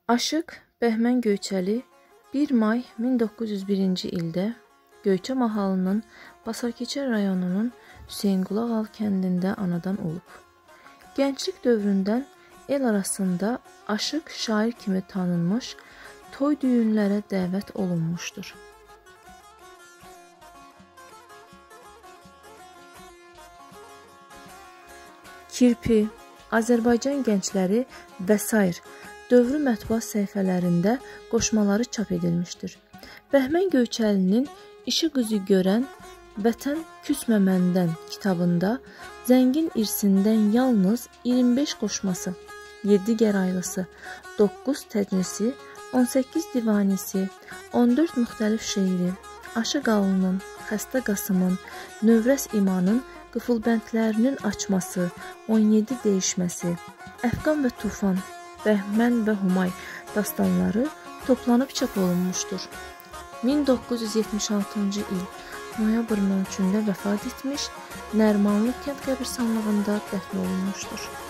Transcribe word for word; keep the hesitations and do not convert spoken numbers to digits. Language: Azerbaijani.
Aşıq Bəhmən Göyçəli bir may min doqquz yüz birinci ildə Göyçə mahalının Basarkeçər rayonunun Hüseynqulağal kəndində anadan olub. Gənclik dövründən el arasında aşıq şair kimi tanınmış, toy düyünlərə dəvət olunmuşdur. Kirpi, Azərbaycan gəncləri və sair dövrü mətbuat səhifələrində qoşmaları çap edilmişdir. Bəhmən Göyçəlinin İşi qızı görən Vətən küsməməndən kitabında zəngin irsindən yalnız iyirmi beş qoşması, yeddi gəraylısı, doqquz təcnisi, on səkkiz divanisi, on dörd müxtəlif şeiri, Aşıq Alının, Xəstə Qasımın, Növrəz İmanın qıfılbəndlərinin açması, on yeddi dəyişməsi, Əfqan və Tufan, Bəhmən və Humay dastanları toplanıb çap olunmuşdur. min doqquz yüz yetmiş altıncı il noyabrın on üçündə vəfat etmiş, Nərmanlı kənd qəbirstanlığında dəfn olunmuşdur.